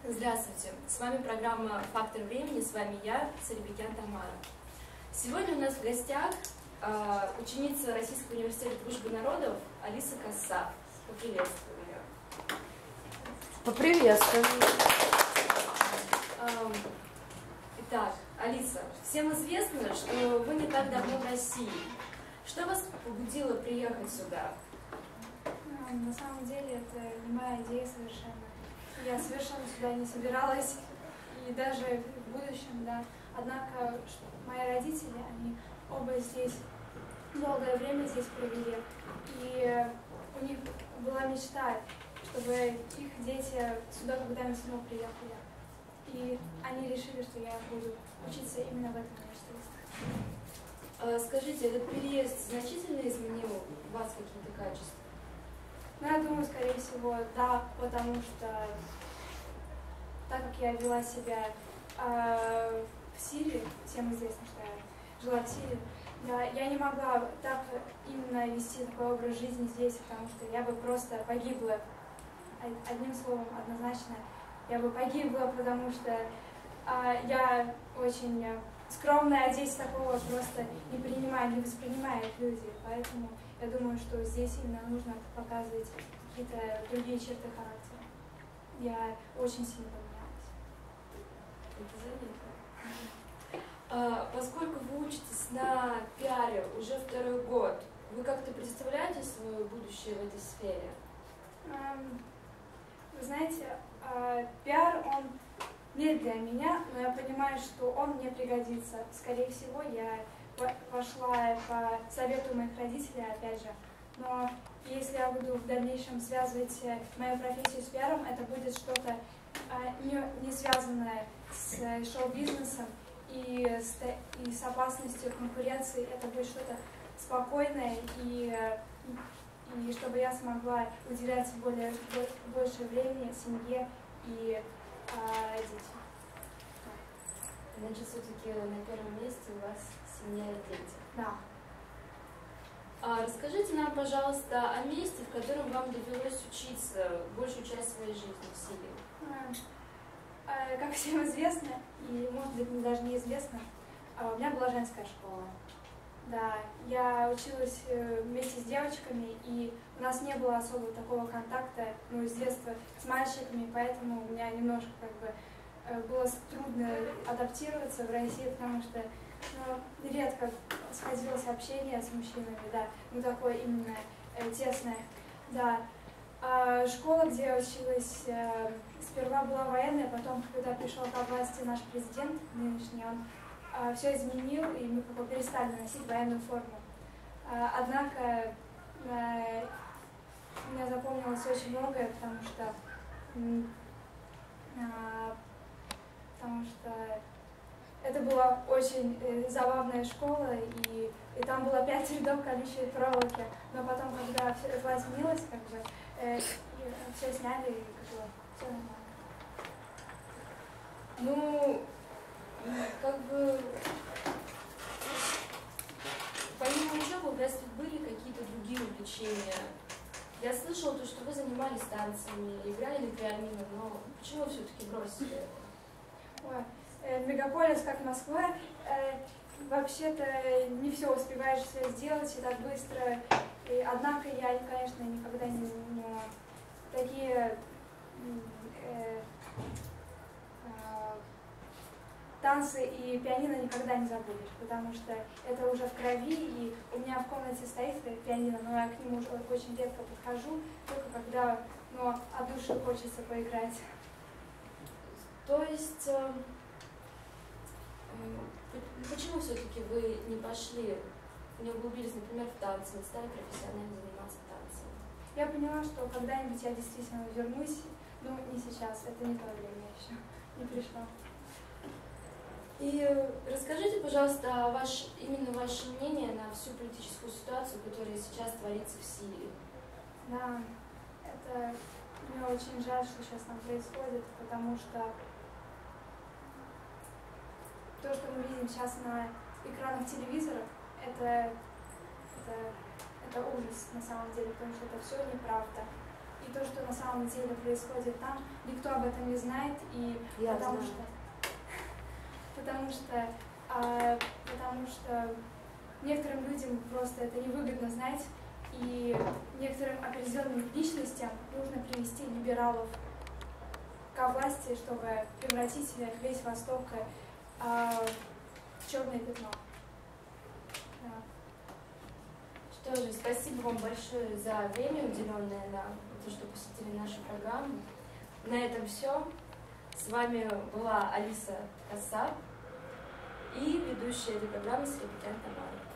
Здравствуйте! С вами программа «Фактор времени», с вами я, Царибекян Тамара. Сегодня у нас в гостях ученица Российского университета дружбы народов Алиса Касап. Поприветствую ее. Поприветствую. Итак, Алиса, всем известно, что вы не так давно в России. Что вас побудило приехать сюда? На самом деле это не моя идея совершенно. Я совершенно сюда не собиралась, и даже в будущем, да. Однако мои родители, они оба здесь долгое время здесь провели, и у них была мечта, чтобы их дети сюда когда-нибудь снова приехали. И они решили, что я буду учиться именно в этом университете. Скажите, этот переезд значительно изменил у вас какие-то качества? Ну, я думаю, скорее всего, да, потому что так как я вела себя в Сирии, всем известно, что я жила в Сирии, да, я не могла так именно вести такой образ жизни здесь, потому что я бы просто погибла. Одним словом, однозначно, я бы погибла, потому что я очень скромная, а здесь такого просто не принимают, не воспринимают люди. Поэтому я думаю, что здесь именно нужно показывать какие-то другие черты характера. Я очень сильно поменялась. Это заметно. Поскольку вы учитесь на пиаре уже второй год, вы как-то представляете свое будущее в этой сфере? Вы знаете, пиар, он не для меня, но я понимаю, что он мне пригодится. Скорее всего, я пошла по совету моих родителей, опять же. Но если я буду в дальнейшем связывать мою профессию с пиаром, это будет что-то не связанное с шоу-бизнесом и с опасностью конкуренции. Это будет что-то спокойное, и чтобы я смогла уделять больше времени семье и детям. Значит, все-таки на первом месте у вас семья и дети. Да. Расскажите нам, пожалуйста, о месте, в котором вам довелось учиться большую часть своей жизни в Сирии. Как всем известно, и может быть даже неизвестно, у меня была женская школа. Да, я училась вместе с девочками, и у нас не было особо такого контакта, с детства с мальчиками, поэтому у меня немножко было трудно адаптироваться в России, потому что редко сходилось общение с мужчинами, да, такое именно тесное, да. Школа, где я училась, сперва была военная, потом, когда пришел к власти наш президент нынешний, он все изменил, и мы перестали носить военную форму. Однако мне запомнилось очень многое, потому что это была очень забавная школа, и там было 5 рядов колючей проволоки. Но потом, когда власть сменилась, все сняли, и все нормально. Помимо учебы у вас были какие-то другие увлечения? Я слышала, что вы занимались танцами, играли на пианино, но почему все-таки бросили это? Мегаполис, как Москва, вообще-то не все успеваешь сделать и так быстро. Однако я, конечно, никогда не такие танцы и пианино никогда не забудешь, потому что это уже в крови, и у меня в комнате стоит пианино, но я к нему уже очень редко подхожу, только когда от души хочется поиграть. То есть, почему все-таки вы не пошли, не углубились, например, в танцы, не стали профессионально заниматься танцами? Я поняла, что когда-нибудь я действительно вернусь, но не сейчас, это не то время еще, не пришло. И расскажите, пожалуйста, именно ваше мнение на всю политическую ситуацию, которая сейчас творится в Сирии. Да, мне очень жаль, что сейчас там происходит, потому что то, что мы видим сейчас на экранах телевизоров, это ужас на самом деле, потому что это все неправда. и то, что на самом деле происходит там, никто об этом не знает, и Я потому знаю. потому что некоторым людям просто это невыгодно знать, и некоторым определенным личностям нужно привести либералов ко власти, чтобы превратить весь Восток в черное пятно. Да. Что же, спасибо вам большое за время, уделенное нам, за то, что посетили нашу программу. На этом все. С вами была Алиса Кассаб и ведущая этой программы Серебрякян Тамара.